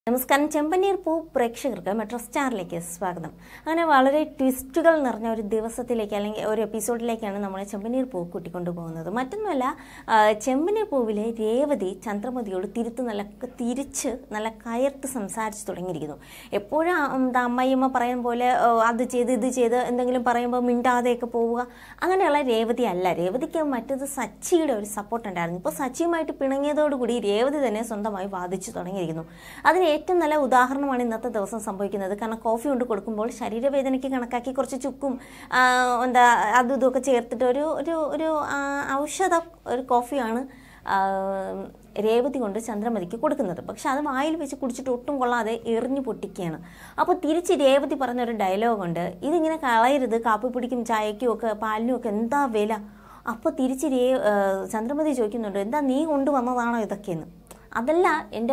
നമസ്കാരം. ചെമ്പനീർ പൂ പ്രേക്ഷകർക്ക് മെട്രോ സ്റ്റാറിലേക്ക് സ്വാഗതം. അങ്ങനെ വളരെ ട്വിസ്റ്റുകൾ നിറഞ്ഞ ഒരു ദിവസത്തിലേക്ക് അല്ലെങ്കിൽ ഒരു എപ്പിസോഡിലേക്കാണ് നമ്മൾ ചെമ്പനീർ പൂ കൂട്ടിക്കൊണ്ടുപോകുന്നത്. മറ്റൊന്നുമല്ല, ചെമ്പനീർ പൂവിലെ രേവതി ചന്ദ്രമതിയോട് തിരിച്ച് നല്ല കയർത്ത് സംസാരിച്ച് തുടങ്ങിയിരിക്കുന്നു. എപ്പോഴും അമ്മയമ്മ പറയുന്ന പോലെ അത് ചെയ്ത് ഇത് ചെയ്ത് എന്തെങ്കിലും പറയുമ്പോൾ മിണ്ടാതെയൊക്കെ പോവുക, അങ്ങനെയുള്ള രേവതി അല്ല. രേവതിക്ക് മറ്റത് സച്ചിയുടെ ഒരു സപ്പോർട്ട് ഉണ്ടായിരുന്നു. ഇപ്പോൾ സച്ചിയുമായിട്ട് പിണങ്ങിയതോടുകൂടി രേവതി തന്നെ സ്വന്തമായി വാദിച്ചു തുടങ്ങിയിരിക്കുന്നു. അതിന് ഏറ്റവും നല്ല ഉദാഹരണമാണ് ഇന്നത്തെ ദിവസം സംഭവിക്കുന്നത്. കാരണം കോഫി കൊണ്ട് കൊടുക്കുമ്പോൾ ശരീരവേദനയ്ക്ക് കണക്കാക്കി കുറച്ച് ചുക്കും അതും ഇതൊക്കെ ചേർത്തിട്ട് ഒരു ഔഷധ ഒരു കോഫിയാണ് രേവതി കൊണ്ട് ചന്ദ്രമതിക്ക് കൊടുക്കുന്നത്. പക്ഷെ അത് വായിൽ വെച്ച് കുടിച്ചിട്ട് ഒട്ടും കൊള്ളാതെ എറിഞ്ഞു പൊട്ടിക്കുകയാണ്. അപ്പോൾ തിരിച്ച് രേവതി പറഞ്ഞൊരു ഡയലോഗുണ്ട്, ഇതിങ്ങനെ കളയരുത്, കാപ്പിപ്പൊടിക്കും ചായയ്ക്കും ഒക്കെ പാലിനും ഒക്കെ എന്താ വില. അപ്പോൾ തിരിച്ച് ചന്ദ്രമതി ചോദിക്കുന്നുണ്ട്, എന്താ നീ കൊണ്ടുവന്നതാണോ ഇതൊക്കെയെന്ന്. അതല്ല,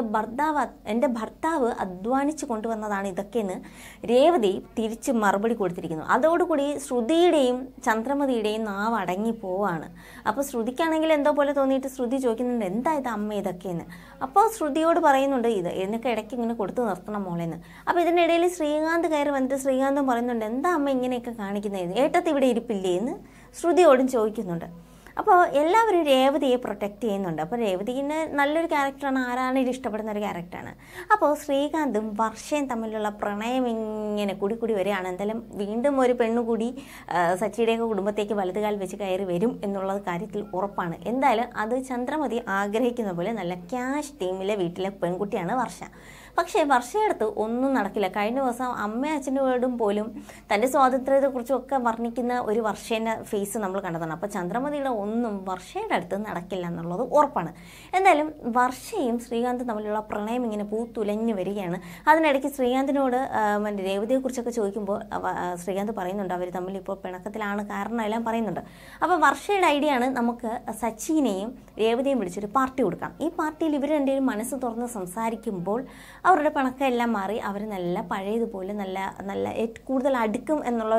എൻ്റെ ഭർത്താവ് അധ്വാനിച്ച് കൊണ്ടുവന്നതാണ് ഇതൊക്കെയെന്ന് രേവതി തിരിച്ച് മറുപടി കൊടുത്തിരിക്കുന്നു. അതോടുകൂടി ശ്രുതിയുടെയും ചന്ദ്രമതിയുടെയും നാവ് അടങ്ങി പോവാണ്. അപ്പോൾ ശ്രുതിക്കാണെങ്കിൽ എന്തോ പോലെ തോന്നിയിട്ട് ശ്രുതി ചോദിക്കുന്നുണ്ട്, എന്താ ഇത് അമ്മ ഇതൊക്കെയെന്ന്. അപ്പോൾ ശ്രുതിയോട് പറയുന്നുണ്ട്, എന്നൊക്കെ ഇടയ്ക്ക് ഇങ്ങനെ കൊടുത്തു നിർത്തണം മോളെന്ന്. അപ്പോൾ ഇതിനിടയിൽ ശ്രീകാന്ത് കയറി വന്നിട്ട് ശ്രീകാന്തും പറയുന്നുണ്ട്, എന്താ അമ്മ ഇങ്ങനെയൊക്കെ കാണിക്കുന്നത്, ഏട്ടത്തി ഇവിടെ ഇരിപ്പില്ലേ എന്ന് ശ്രുതിയോടും ചോദിക്കുന്നുണ്ട്. അപ്പോൾ എല്ലാവരും രേവതിയെ പ്രൊട്ടക്റ്റ് ചെയ്യുന്നുണ്ട്. അപ്പോൾ രേവതിന് നല്ലൊരു ക്യാരക്ടറാണ്, ആരാണെങ്കിലും ഇഷ്ടപ്പെടുന്ന ഒരു ക്യാരക്ടറാണ്. അപ്പോൾ ശ്രീകാന്തും വർഷയും തമ്മിലുള്ള പ്രണയം ഇങ്ങനെ കൂടി വരികയാണ്. എന്തായാലും വീണ്ടും ഒരു പെണ്ണുകൂടി സച്ചിയുടെയൊക്കെ കുടുംബത്തേക്ക് വലതുകാൽ വെച്ച് കയറി വരും എന്നുള്ള കാര്യത്തിൽ ഉറപ്പാണ്. എന്തായാലും അത് ചന്ദ്രമതി ആഗ്രഹിക്കുന്ന പോലെ നല്ല ക്യാഷ് ടീമിലെ വീട്ടിലെ പെൺകുട്ടിയാണ് വർഷ. പക്ഷേ വർഷയടുത്ത് ഒന്നും നടക്കില്ല. കഴിഞ്ഞ ദിവസം അമ്മയും അച്ഛനോടും പോലും തൻ്റെ സ്വാതന്ത്ര്യത്തെക്കുറിച്ചും ഒക്കെ വർണ്ണിക്കുന്ന ഒരു വർഷേൻ്റെ ഫേസ് നമ്മൾ കണ്ടതാണ്. അപ്പോൾ ചന്ദ്രമതിയുടെ ഒന്നും വർഷയുടെ അടുത്ത് നടക്കില്ല എന്നുള്ളത് ഉറപ്പാണ്. എന്തായാലും വർഷയും ശ്രീകാന്തും തമ്മിലുള്ള പ്രണയം ഇങ്ങനെ പൂത്തുലഞ്ഞു വരികയാണ്. അതിനിടയ്ക്ക് ശ്രീകാന്തിനോട് രേവതിയെക്കുറിച്ചൊക്കെ ചോദിക്കുമ്പോൾ ശ്രീകാന്ത് പറയുന്നുണ്ട്, അവർ തമ്മിൽ ഇപ്പോൾ പിണക്കത്തിലാണ് കാരണം എല്ലാം പറയുന്നുണ്ട്. അപ്പോൾ വർഷയുടെ ഐഡിയ ആണ്, നമുക്ക് സച്ചിനെയും രേവതിയും വിളിച്ചൊരു പാർട്ടി കൊടുക്കാം. ഈ പാർട്ടിയിൽ ഇവർ രണ്ടുപേരും മനസ്സ് തുറന്ന് സംസാരിക്കുമ്പോൾ അവരുടെ പിണക്കം എല്ലാം മാറി അവർ നല്ല പഴയതുപോലെ നല്ല കൂടുതൽ അടുക്കും എന്നുള്ള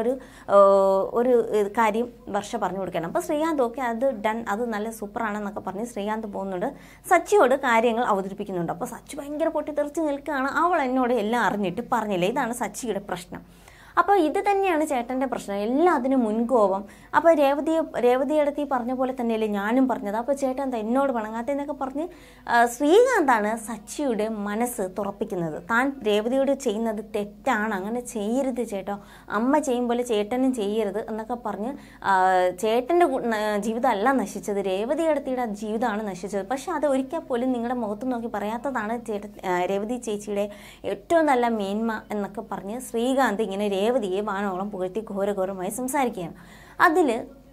ഒരു കാര്യം വർഷ പറഞ്ഞു കൊടുക്കണം. അപ്പോൾ ശ്രീകാന്ത് ഓക്കെ, അത് നല്ല സൂപ്പറാണെന്നൊക്കെ പറഞ്ഞ് ശ്രീകാന്ത് പോകുന്നുണ്ട്. സച്ചിയോട് കാര്യങ്ങൾ അവതരിപ്പിക്കുന്നുണ്ട്. അപ്പോൾ സച്ചി ഭയങ്കര പൊട്ടിത്തെറിച്ച് നിൽക്കുകയാണ്. അവൾ എന്നോട് എല്ലാം അറിഞ്ഞിട്ട് പറഞ്ഞില്ലേ, ഇതാണ് സച്ചിയുടെ പ്രശ്നം. അപ്പോൾ ഇത് തന്നെയാണ് ചേട്ടൻ്റെ പ്രശ്നം, എല്ലാത്തിനും മുൻകോപം. അപ്പോൾ രേവതിയടുത്ത് പറഞ്ഞ പോലെ തന്നെയല്ലേ ഞാനും പറഞ്ഞത്, അപ്പോൾ ചേട്ടൻ എന്താ എന്നോട് പിണങ്ങാത്തതെന്നൊക്കെ പറഞ്ഞ് ശ്രീകാന്താണ് സച്ചിയുടെ മനസ്സ് തുറപ്പിക്കുന്നത്. താൻ രേവതിയോട് ചെയ്യുന്നത് തെറ്റാണ്, അങ്ങനെ ചെയ്യരുത് ചേട്ടോ, അമ്മ ചെയ്യും പോലെ ചേട്ടനും ചെയ്യരുത് എന്നൊക്കെ പറഞ്ഞ് ചേട്ടൻ്റെ ജീവിതമല്ല നശിച്ചത്, രേവതിയടുത്തിയുടെ ജീവിതമാണ് നശിച്ചത്. പക്ഷെ അത് ഒരിക്കൽ പോലും നിങ്ങളുടെ മുഖത്ത് നോക്കി പറയാത്തതാണ് രേവതി ചേച്ചിയുടെ ഏറ്റവും നല്ല മേന്മ എന്നൊക്കെ പറഞ്ഞ് ശ്രീകാന്ത് ഇങ്ങനെ രേവതിയെ വാനോളം പുകഴ്ത്തി ഘോരഘോരമായി സംസാരിക്കുകയാണ്. അതിൽ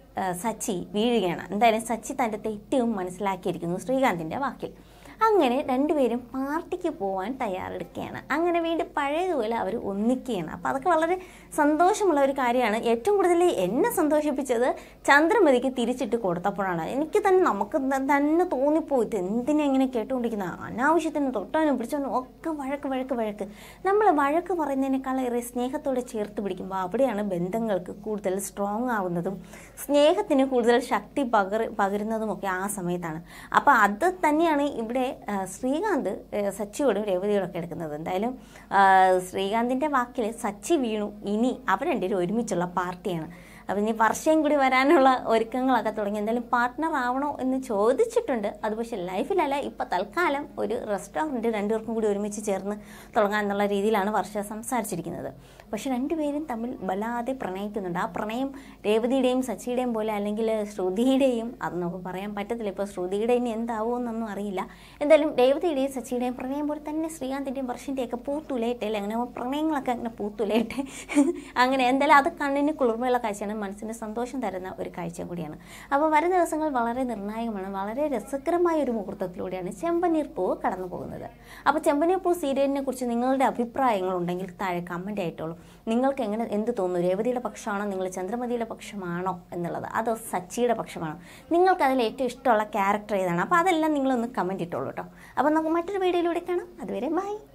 സച്ചി വീഴുകയാണ്. എന്തായാലും സച്ചി തൻ്റെ തെറ്റും മനസ്സിലാക്കിയിരിക്കുന്നു ശ്രീകാന്തിൻ്റെ വാക്കിൽ. അങ്ങനെ രണ്ടുപേരും പാർട്ടിക്ക് പോകാൻ തയ്യാറെടുക്കുകയാണ്. അങ്ങനെ വീണ്ടും പഴയതുപോലെ അവർ ഒന്നിക്കുകയാണ്. അപ്പോൾ അതൊക്കെ വളരെ സന്തോഷമുള്ള ഒരു കാര്യമാണ്. ഏറ്റവും കൂടുതൽ എന്നെ സന്തോഷിപ്പിച്ചത് ചന്ദ്രമതിക്ക് തിരിച്ചിട്ട് കൊടുത്തപ്പോഴാണ്. എനിക്ക് തന്നെ നമുക്ക് തന്നെ തോന്നിപ്പോയിട്ട് എന്തിനാ ഇങ്ങനെ കേട്ടുകൊണ്ടിരിക്കുന്ന, അനാവശ്യത്തിന് തൊട്ടാനും പിടിച്ചാനും ഒക്കെ വഴക്ക്. നമ്മൾ വഴക്ക് പറയുന്നതിനേക്കാളേറെ സ്നേഹത്തോടെ ചേർത്ത് പിടിക്കുമ്പോൾ അവിടെയാണ് ബന്ധങ്ങൾക്ക് കൂടുതൽ സ്ട്രോങ് ആവുന്നതും സ്നേഹത്തിന് കൂടുതൽ ശക്തി പകരുന്നതുമൊക്കെ ആ സമയത്താണ്. അപ്പോൾ അത് തന്നെയാണ് ഇവിടെ ശ്രീകാന്ത് സച്ചിയോടും രേവതിയോടൊക്കെ എടുക്കുന്നത്. എന്തായാലും ശ്രീകാന്തിൻ്റെ വാക്കിൽ സച്ചി വീണു. ഇനി അവർ രണ്ടുപേരും ഒരുമിച്ചുള്ള പാർട്ടിയാണ്. അപ്പം ഇനി വർഷയും കൂടി വരാനുള്ള ഒരുക്കങ്ങളൊക്കെ തുടങ്ങി. എന്തായാലും പാർട്ട്ണർ ആവണോ എന്ന് ചോദിച്ചിട്ടുണ്ട്. അത് പക്ഷേ ലൈഫിലല്ല, ഇപ്പോൾ തൽക്കാലം ഒരു റെസ്റ്റോറൻറ്റ് രണ്ടുപേർക്കും കൂടി ഒരുമിച്ച് ചേർന്ന് തുടങ്ങാൻ എന്നുള്ള രീതിയിലാണ് വർഷ സംസാരിച്ചിരിക്കുന്നത്. പക്ഷെ രണ്ടുപേരും തമ്മിൽ വല്ലാതെ പ്രണയിക്കുന്നുണ്ട്. ആ പ്രണയം രേവതിയുടെയും സച്ചിയുടെയും പോലെ അല്ലെങ്കിൽ ശ്രുതിയുടെയും അത് നമുക്ക് പറയാൻ പറ്റത്തില്ല. ഇപ്പോൾ ശ്രുതിയുടെ ഇനി എന്താവുമെന്നൊന്നും അറിയില്ല. എന്തായാലും രേവതിയുടെയും സച്ചിയുടെയും പ്രണയം പോലെ തന്നെ ശ്രീകാന്തിൻ്റെയും വർഷൻ്റെയൊക്കെ പൂത്തുലയട്ടെ, അല്ലെ അങ്ങനെ പ്രണയങ്ങളൊക്കെ അങ്ങനെ പൂത്തുലയട്ടെ. അങ്ങനെ എന്തായാലും അത് കണ്ണിന് കുളിർമയുള്ള കാഴ്ചയാണ്, മനസ്സിന് സന്തോഷം തരുന്ന ഒരു കാഴ്ച കൂടിയാണ്. അപ്പോൾ വരും ദിവസങ്ങൾ വളരെ നിർണായകമാണ്. വളരെ രസകരമായ ഒരു മുഹൂർത്തത്തിലൂടെയാണ് ചെമ്പനീർ പൂവ് കടന്നു പോകുന്നത്. അപ്പോൾ ചെമ്പനീർ പൂ സീരിയലിനെ കുറിച്ച് നിങ്ങളുടെ അഭിപ്രായങ്ങളുണ്ടെങ്കിൽ താഴെ കമൻ്റ് ആയിട്ടോളൂ. നിങ്ങൾക്ക് എന്ത് തോന്നുന്നു, രേവതിയുടെ പക്ഷമാണോ, നിങ്ങൾ ചന്ദ്രമതിയുടെ പക്ഷമാണോ എന്നുള്ളത്, അതോ സച്ചിയുടെ പക്ഷമാണോ, നിങ്ങൾക്ക് അതിൽ ഏറ്റവും ഇഷ്ടമുള്ള ക്യാരക്ടർ ഏതാണ്? അപ്പോൾ അതെല്ലാം നിങ്ങളൊന്ന് കമൻ്റ് ഇട്ടോളൂ കേട്ടോ. അപ്പോൾ നമുക്ക് മറ്റൊരു വീഡിയോയിലൂടെ കാണാം. അതുവരെ ബൈ.